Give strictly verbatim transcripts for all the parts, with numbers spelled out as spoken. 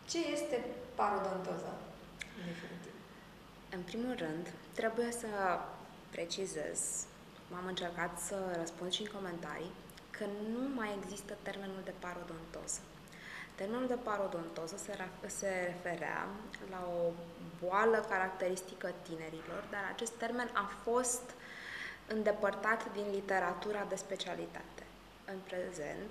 Ce este parodontoza, în definitiv? În primul rând, trebuie să precizez, m-am încercat să răspund și în comentarii, că nu mai există termenul de parodontoză. Termenul de parodontoză se, se referea la o boală caracteristică tinerilor, dar acest termen a fost îndepărtat din literatura de specialitate. În prezent,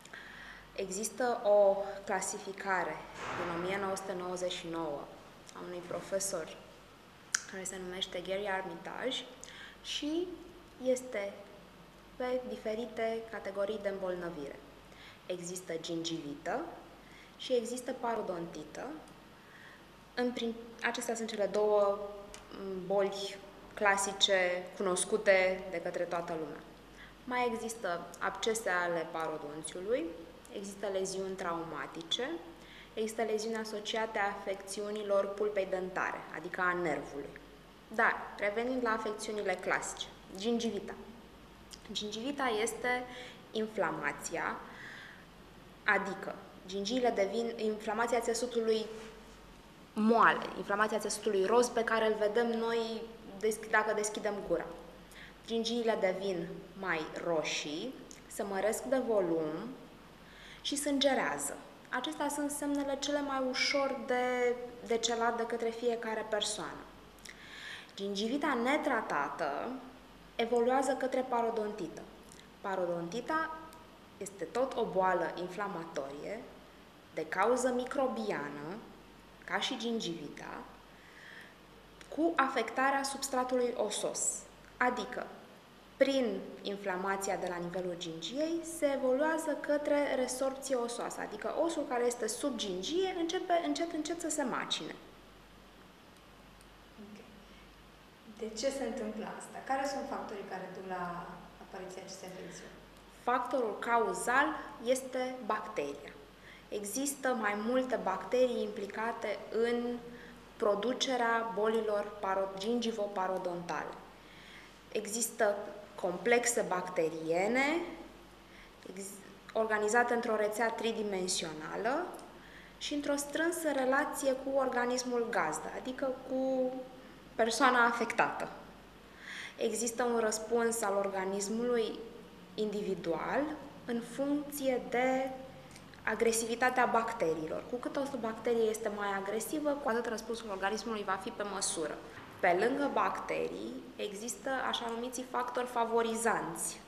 există o clasificare din o mie nouă sute nouăzeci și nouă a unui profesor care se numește Gary Armitage și este pe diferite categorii de îmbolnăvire. Există gingivită și există parodontită. În prim... Acestea sunt cele două boli clasice cunoscute de către toată lumea. Mai există abscese ale parodonțiului, există leziuni traumatice, există leziuni asociate afecțiunilor pulpei dentare, adică a nervului. Dar, revenind la afecțiunile clasice, gingivita. Gingivita este inflamația, adică gingiile devin inflamația țesutului moale, inflamația țesutului roz pe care îl vedem noi dacă deschidem gura. Gingiile devin mai roșii, se măresc de volum și sângerează. Acestea sunt semnele cele mai ușor de decelat de către fiecare persoană. Gingivita netratată evoluează către parodontită. Parodontita este tot o boală inflamatorie de cauză microbiană, ca și gingivita, cu afectarea substratului osos, adică prin inflamația de la nivelul gingiei se evoluează către resorpție osoasă, adică osul care este sub gingie începe încet încet să se macine. Okay. De ce se întâmplă asta? Care sunt factorii care duc la apariția acestei infecțiuni? Factorul cauzal este bacteria. Există mai multe bacterii implicate în producerea bolilor gingivo-parodontale. Există complexe bacteriene organizate într-o rețea tridimensională și într-o strânsă relație cu organismul gazdă, adică cu persoana afectată. Există un răspuns al organismului individual în funcție de agresivitatea bacteriilor. Cu cât o bacterie este mai agresivă, cu atât răspunsul organismului va fi pe măsură. Pe lângă bacterii, există așa numiții factori favorizanți.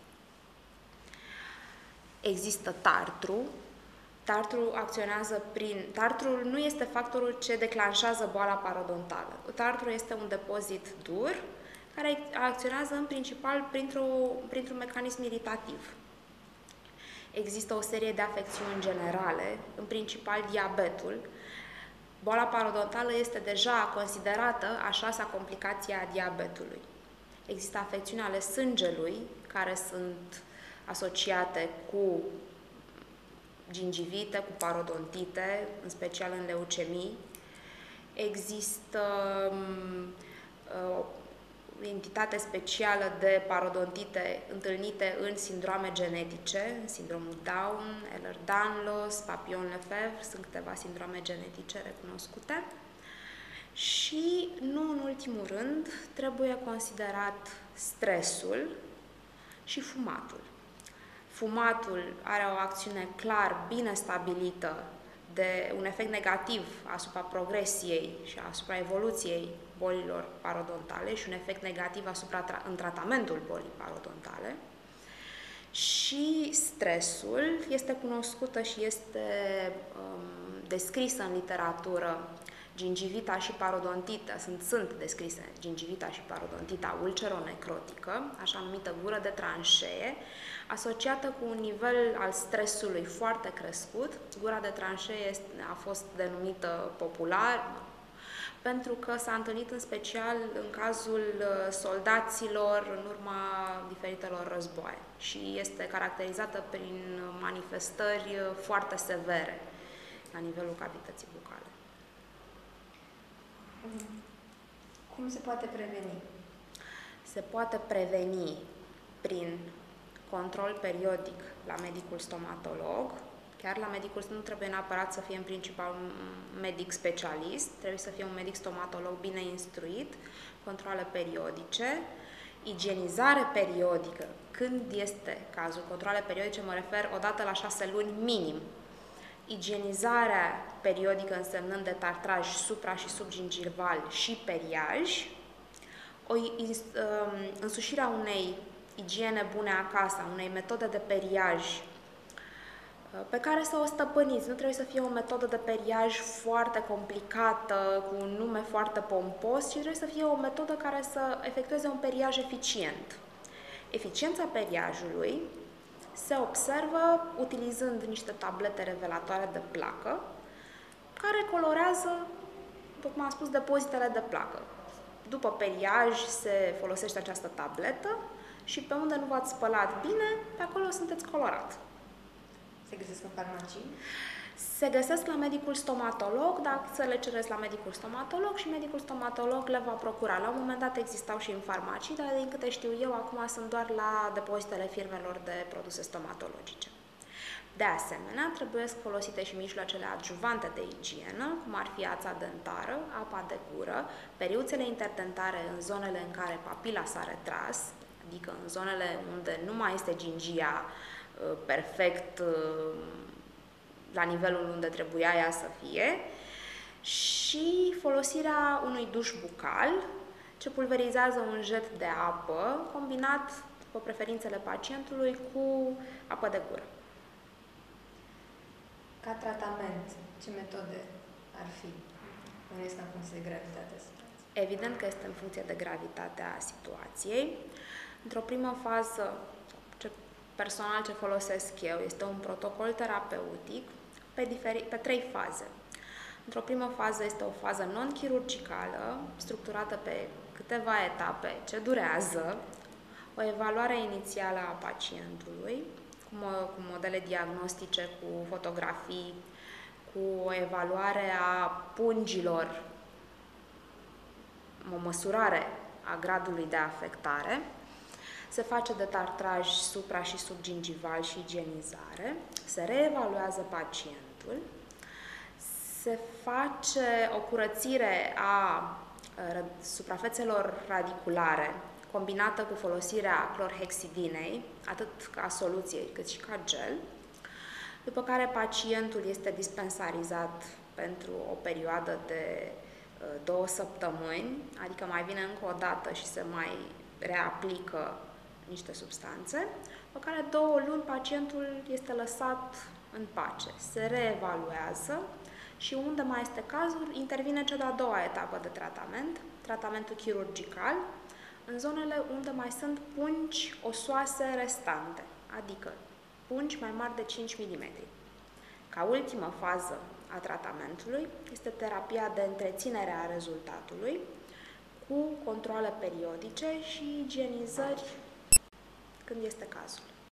Există tartru. Tartrul acționează prin... Tartrul nu este factorul ce declanșează boala parodontală. Tartrul este un depozit dur care acționează în principal printr-un printr-un mecanism iritativ. Există o serie de afecțiuni generale, în principal diabetul. Boala parodontală este deja considerată a șasea complicație a diabetului. Există afecțiuni ale sângelui, care sunt asociate cu gingivite, cu parodontite, în special în leucemii. Există uh, o entitate specială de parodontite întâlnite în sindrome genetice, sindromul Down, Ehlers-Danlos, Papillon-Lefebvre, sunt câteva sindrome genetice recunoscute. Și, nu în ultimul rând, trebuie considerat stresul și fumatul. Fumatul are o acțiune clar, bine stabilită, de un efect negativ asupra progresiei și asupra evoluției bolilor parodontale și un efect negativ asupra tra în tratamentul bolii parodontale. Și stresul este cunoscută și este um, descrisă în literatură. Gingivita și parodontita, sunt, sunt descrise gingivita și parodontita ulceronecrotică, așa numită gură de tranșee, asociată cu un nivel al stresului foarte crescut. Gura de tranșee a fost denumită popular pentru că s-a întâlnit în special în cazul soldaților în urma diferitelor războaie și este caracterizată prin manifestări foarte severe la nivelul cavității bucale. Cum se poate preveni? Se poate preveni prin control periodic la medicul stomatolog, Chiar la medicul nu trebuie neapărat să fie în principal un medic specialist, trebuie să fie un medic stomatolog bine instruit, controale periodice, igienizare periodică, când este cazul. Controale periodice mă refer o dată la șase luni minim. Igienizarea periodică însemnând de tartraj supra- și subgingival și periaj, o însușirea unei igiene bune acasă, unei metode de periaj pe care să o stăpâniți. Nu trebuie să fie o metodă de periaj foarte complicată, cu un nume foarte pompos, ci trebuie să fie o metodă care să efectueze un periaj eficient. Eficiența periajului se observă utilizând niște tablete revelatoare de placă, care colorează, după cum am spus, depozitele de placă. După periaj se folosește această tabletă și pe unde nu v-ați spălat bine, pe acolo sunteți colorat. Se găsesc în farmacii? Se găsesc la medicul stomatolog, dacă să le cereți la medicul stomatolog și medicul stomatolog le va procura. La un moment dat existau și în farmacii, dar din câte știu eu, acum sunt doar la depozitele firmelor de produse stomatologice. De asemenea, trebuie folosite și mijloacele adjuvante de igienă, cum ar fi ața dentară, apa de gură, periuțele interdentare în zonele în care papila s-a retras, adică în zonele unde nu mai este gingia perfect la nivelul unde trebuia ea să fie, și folosirea unui duș bucal ce pulverizează un jet de apă combinat, după preferințele pacientului, cu apă de gură. Ca tratament, ce metode ar fi? Nu este în funcție de gravitatea situației. Evident că este în funcție de gravitatea situației. Într-o primă fază, ce personal ce folosesc eu, este un protocol terapeutic pe, diferi, pe trei faze. Într-o primă fază este o fază non-chirurgicală, structurată pe câteva etape ce durează, o evaluare inițială a pacientului, cu, mo cu modele diagnostice, cu fotografii, cu o evaluare a pungilor, o măsurare a gradului de afectare, se face de tartraj supra- și subgingival și igienizare, se reevaluează pacientul, se face o curățire a suprafețelor radiculare, combinată cu folosirea clorhexidinei, atât ca soluție cât și ca gel, după care pacientul este dispensarizat pentru o perioadă de două săptămâni, adică mai vine încă o dată și se mai reaplică niște substanțe, după care două luni pacientul este lăsat în pace, se reevaluează și unde mai este cazul, intervine cea de-a doua etapă de tratament, tratamentul chirurgical, în zonele unde mai sunt pungi osoase restante, adică pungi mai mari de cinci milimetri. Ca ultimă fază a tratamentului este terapia de întreținere a rezultatului, cu controale periodice și igienizări când este cazul.